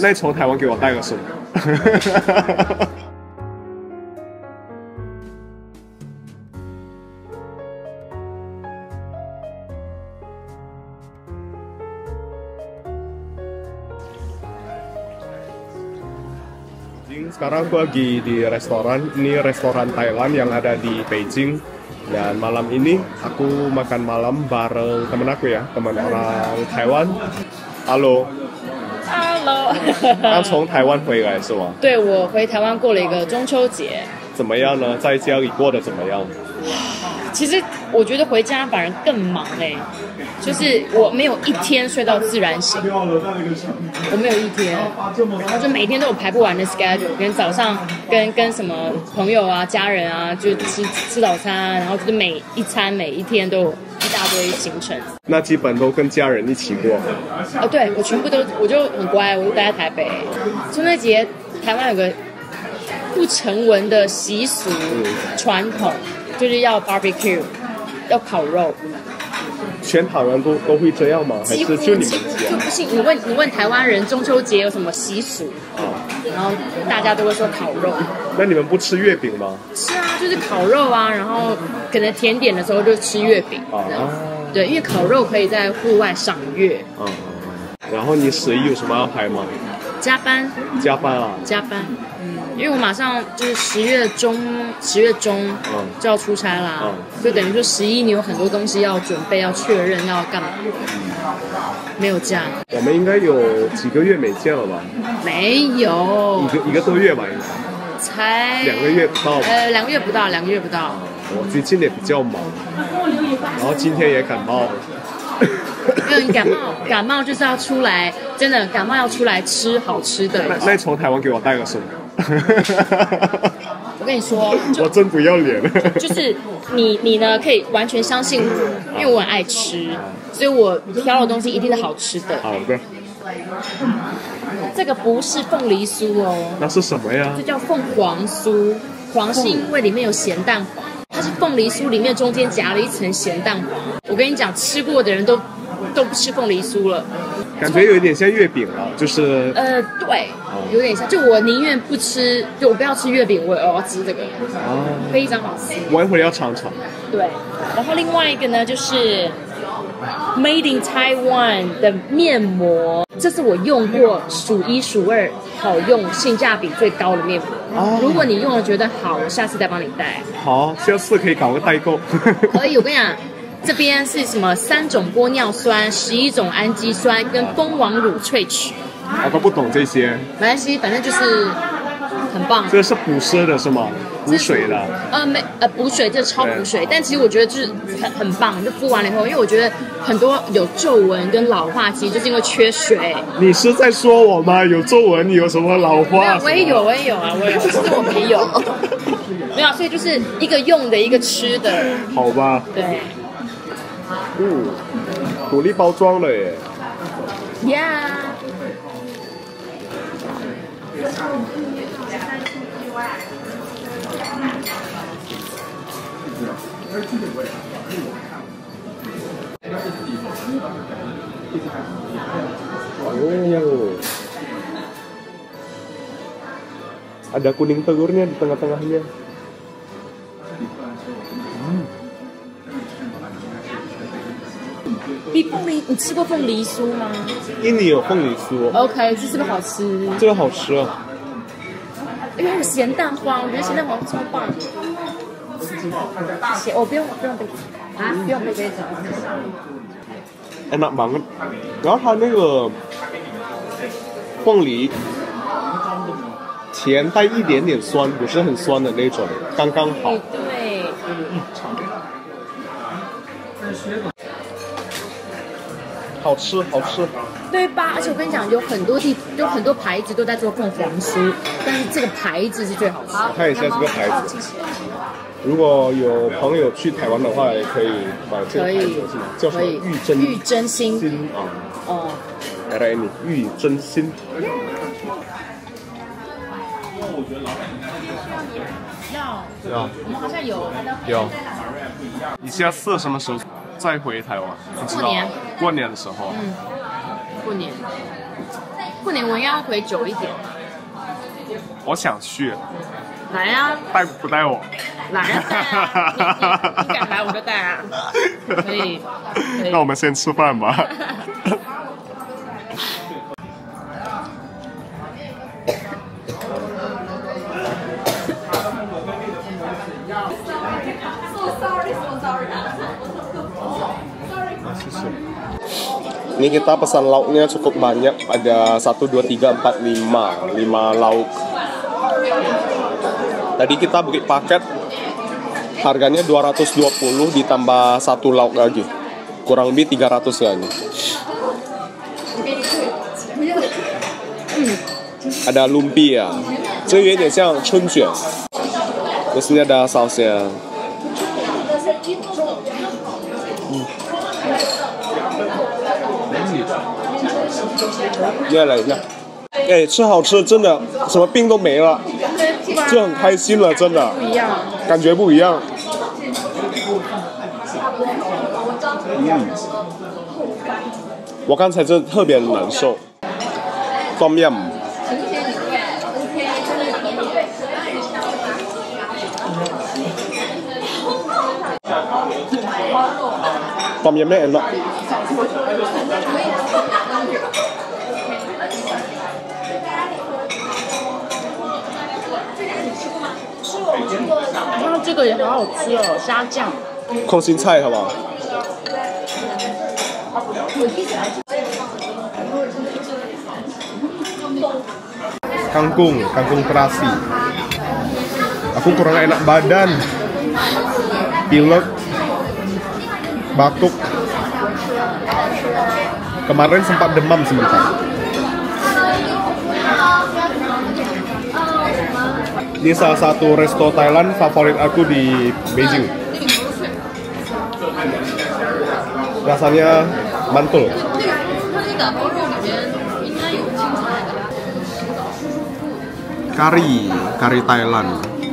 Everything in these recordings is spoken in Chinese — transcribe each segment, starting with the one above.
那你从台湾给我带个什么？Sekarang aku lagi di restoran, ini restoran Thailand yang ada di Beijing. Dan malam ini aku makan malam bareng temen aku ya, teman orang Taiwan. Halo. Hello. 刚从台湾回来是吗？ 对，我回台湾过了一个中秋节。 怎么样呢？在家里过得怎么样？ 其实我觉得回家反而更忙哎，就是我没有一天睡到自然醒，我没有一天，然后就每天都有排不完的 schedule， 跟早上跟什么朋友啊、家人啊，就吃早餐啊，然后就是每一餐每一天都有一大堆行程。 那基本都跟家人一起过。 哦，对，我全部都，我就很乖，我就待在台北。中秋节台湾有个不成文的习俗传统。就是要 barbecue， 要烤肉。 全台湾都会这样吗？还是就你们家？ 就不信你问台湾人中秋节有什么习俗然后大家都会说烤肉。 那你们不吃月饼吗？ 是啊，就是烤肉啊，然后可能甜点的时候就吃月饼。对，因为烤肉可以在户外赏月。 然后你11有什么安排吗？ 加班。 加班啊？ 加班。因为我马上就是10月中就要出差啦，就等于说11你有很多东西要准备、要确认、要干嘛，没有假。 我们应该有几个月没见了吧？ 没有， 一个多月吧，应该。 才 2个月不到。 2个月不到，2个月不到。 我最近也比较忙，然后今天也感冒了。 没有，你感冒就是要出来，真的感冒要出来吃好吃的。 那你从台湾给我带个什么？ 我跟你说， 我真不要脸。 就是你呢，可以完全相信我，因为我很爱吃，所以我挑的东西一定是好吃的。 好的。 这个不是凤梨酥哦， 那是什么呀？ 这叫凤凰酥，黄是因为里面有咸蛋黄，它是凤梨酥里面中间夹了一层咸蛋黄。我跟你讲，吃过的人都不吃凤梨酥了。 感觉有一点像月饼了，就是对，有点像。就我宁愿不吃，就我不要吃月饼，我要吃这个，非常好吃。 我一会儿要尝尝。 对，然后另外一个呢，就是 Made in Taiwan 的面膜，这是我用过数1数2好用、性价比最高的面膜。如果你用了觉得好，我下次再帮你带。 好，下次可以搞个代购。 可以，我跟你讲。这边是什么？3种玻尿酸、11种氨基酸跟蜂王乳萃取。 我都不懂这些。 没关系，反正就是很棒。 这是补湿的是吗？补水的。 补水，这超补水。但其实我觉得就是很棒，就敷完了以后，因为我觉得很多有皱纹跟老化，其实就是因为缺水。 你是在说我吗？有皱纹，你有什么老化？ 我也有啊，其实我没有。没有，所以就是一个用的，一个吃的。 好吧。 对。 独立包装了耶。 Yeah。 Ada kuning telurnya di tengah-tengahnya. 比凤梨，你吃过凤梨酥吗？ 印尼有凤梨酥。 OK， 这是不是好吃？ 这个好吃啊！ 因为有咸蛋黄，我觉得咸蛋黄超棒。我不用杯子啊，不用杯子。 enak banget。然后它那个凤梨甜带一点点酸，不是很酸的那种，刚刚好。 对。 好吃，好吃， 对吧？而且我跟你讲，有很多牌子都在做凤凰酥，但是这个牌子是最好吃的。 看一下这个牌子。如果有朋友去台湾的话，也可以买这个牌子，是吗？叫什么？玉真心啊。哦。来你玉真心。要。 我们好像有。 你下次什么时候再回台湾？ 过年。 过年的时候。 过年。 过年我应该要回久一点。 我想去， 来啊！ 带不带我？ 来啊！带啊！你敢来我就带啊！可以。 那我们先吃饭吧。Ini kita pesan lauknya cukup banyak, ada 1, 2, 3, 4, 5 lauk. Tadi kita beli paket, harganya 220 ditambah 1 lauk lagi, kurang lebih 300 ya ini. Ada lumpia, 这有点像春卷. Terus ini ada sausnya. 再来一下，哎，吃好吃，真的，什么病都没了，就很开心了，真的， 不一样， 感觉不一样。我刚才真的特别难受。Tom yum。Tom yumnya enak. 然后这个也好好吃哦，虾酱。 空心菜好不好？Kangkung terasi. Aku kurang enak badan, pilek, batuk. Kemarin sempat demam sebentar. Ini salah satu resto Thailand favorit aku di Beijing. Rasanya mantul. Kari Thailand.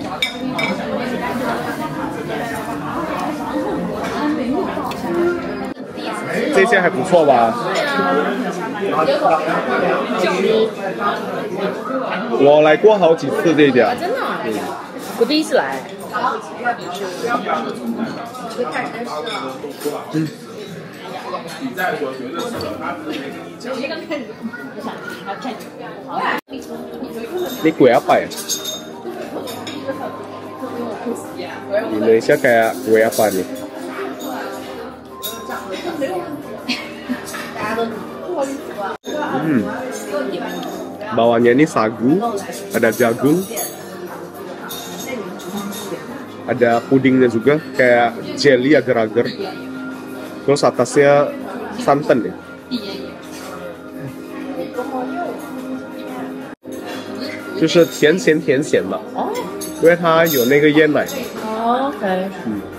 这些还不错吧？我来过好几次这家。 真的、我第一次来。 Ini kue apa ya? Di Indonesia kayak kue apa nih? Bawahnya ini sagu, ada jagung, ada pudingnya juga, kayak jelly agar-agar. Terus atasnya santan ya. 就是甜咸甜咸嘛，因为它有那个椰奶。 OK。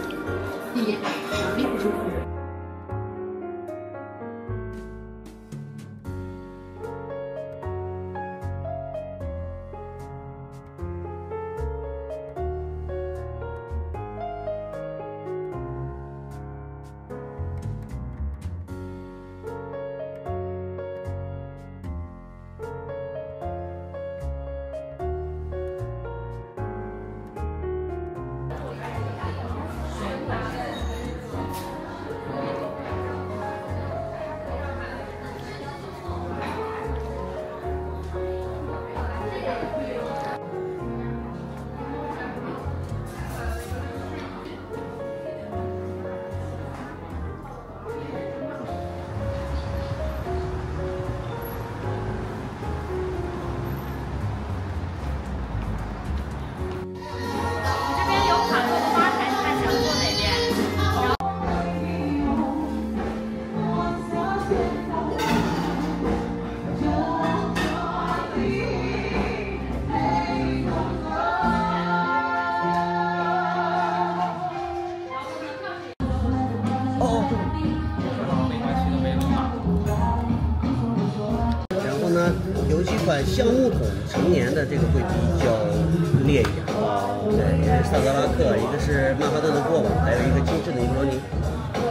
有几款橡木桶成年的这个会比较烈一点。对，一个是萨格拉克，一个是曼哈顿的过往，还有一个精致的尼罗尼。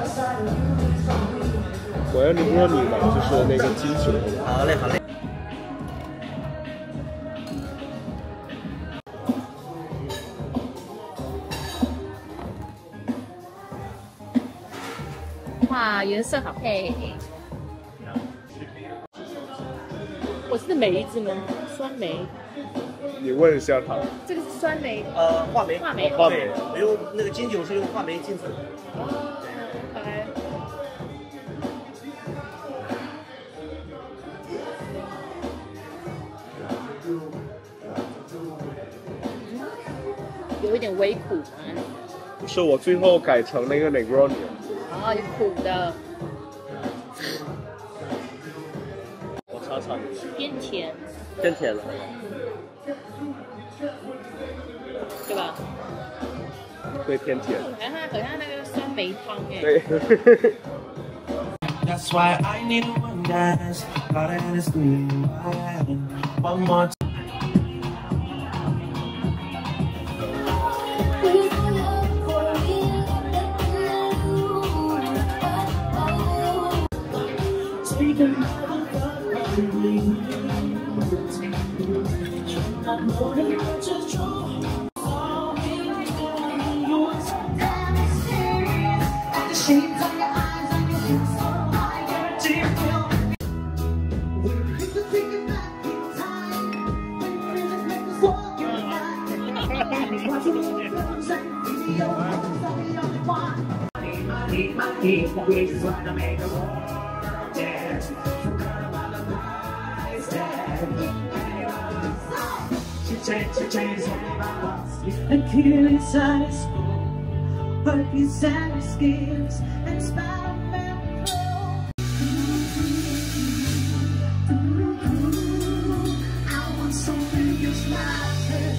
我要尼罗尼吧，就是那个金球。 好嘞，好嘞。 哇，颜色好配。我是梅子吗？酸梅。 你问一下他。 这个是酸梅。 话梅。 话梅。 话梅。 用那个金酒是用话梅浸煮的。 OK。有一点微苦吗？ 不是，我最后改成那个 Negroni。 哦，有苦的。 我尝尝。 偏甜。 偏甜了。 对吧？ 对，偏甜。 很像那个酸梅汤哎。 对。 That's why I need one dance, got it is green, one more time. And kill inside his school, but his and schemes and Spider-Man I want something just like it.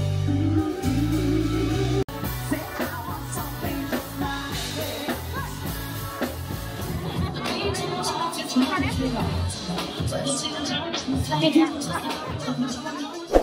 Say I want something just like it.